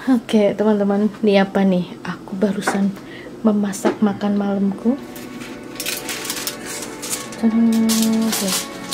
Oke teman-teman, ini apa nih? Aku barusan memasak makan malamku. Oke.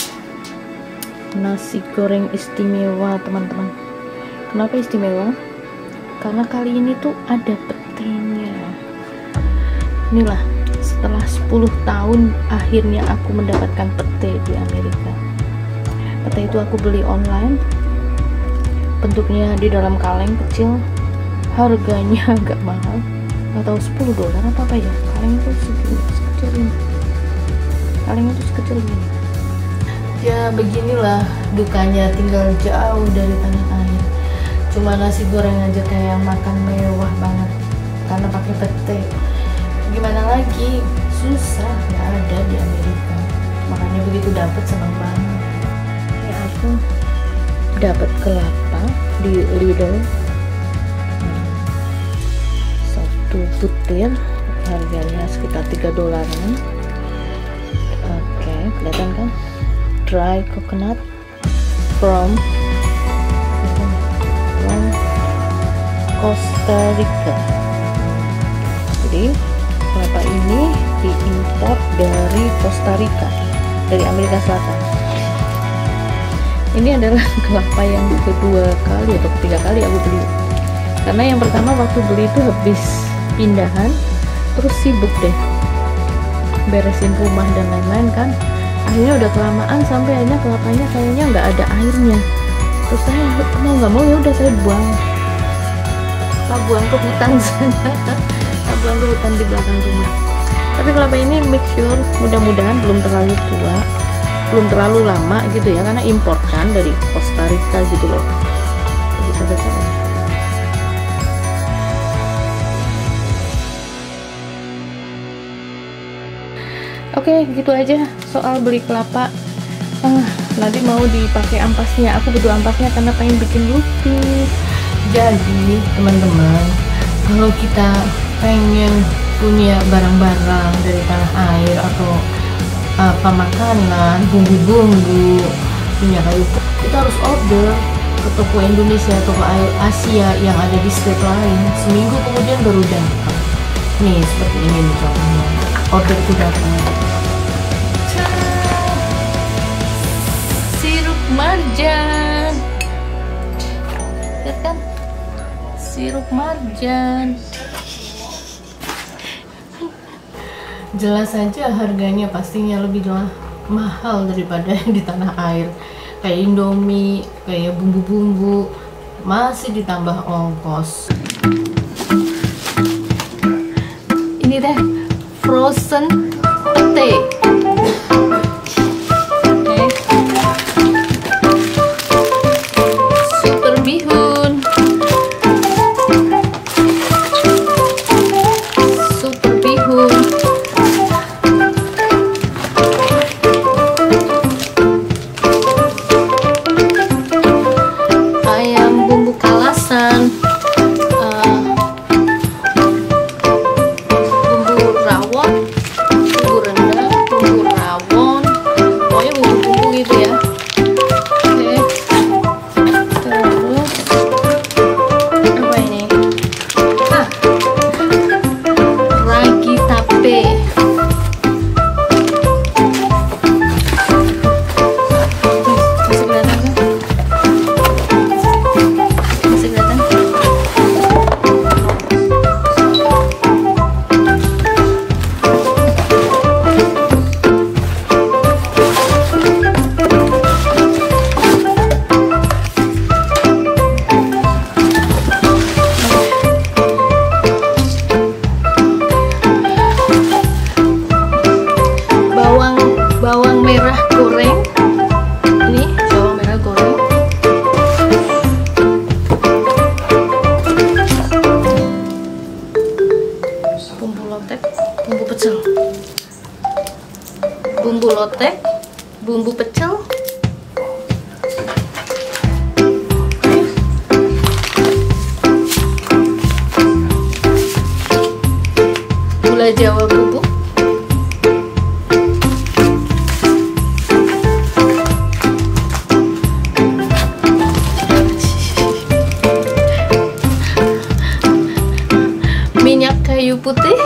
Nasi goreng istimewa teman-teman. Kenapa istimewa? Karena kali ini tuh ada petenya. Inilah, setelah 10 tahun akhirnya aku mendapatkan pete di Amerika. Pete itu aku beli online, bentuknya di dalam kaleng kecil, harganya agak mahal, atau $10 apa ya. Kaleng itu segini, sekecil ini. Kaleng itu sekecil ini. Ya beginilah dukanya tinggal jauh dari tanah air. Cuma nasi goreng aja kayak makan mewah banget karena pakai pete. Gimana lagi, susah, nggak ada di Amerika. Makanya begitu dapat senang banget. Ya aku dapat kelapa di Lidl. Satu butir harganya sekitar $3. Oke, kelihatan kan? Dry coconut from Costa Rica. Jadi kelapa ini diimpor dari Costa Rica, dari Amerika Selatan. Ini adalah kelapa yang kedua kali atau ketiga kali aku beli. Karena yang pertama waktu beli itu habis pindahan, terus sibuk deh beresin rumah dan lain-lain kan. Akhirnya udah kelamaan sampai akhirnya kelapanya kayaknya nggak ada airnya. Terus saya mau nggak mau ya udah saya buang ke hutan sana. Buang ke hutan di belakang rumah. Tapi kelapa ini make sure mudah-mudahan belum terlalu tua, belum terlalu lama gitu ya, karena import kan dari Costa Rica gitu loh. Bisa baca ya. Oke, gitu aja soal beli kelapa. Nanti mau dipakai ampasnya. Aku butuh ampasnya karena pengen bikin lupis. Jadi teman-teman, kalau kita pengen punya barang-barang dari tanah air atau apa makanan, bumbu-bumbu, minyak kayu, kita harus order ke toko Indonesia, toko Asia yang ada di state lain. Seminggu kemudian baru datang. Nih seperti ini nih contohnya. Order itu datang. Sirup marjan. Lihat kan? Sirup marjan. Jelas saja harganya pastinya lebih mahal daripada yang di tanah air. Kayak Indomie, kayak bumbu-bumbu, masih ditambah ongkos. Ini deh frozen pete. Super bihun. Super bihun. Ayam bumbu kalasan. Bawang merah goreng. Ini bawang merah goreng. Bumbu lotek, bumbu pecel. Bumbu lotek, bumbu pecel. Gula Jawa bubuk. putih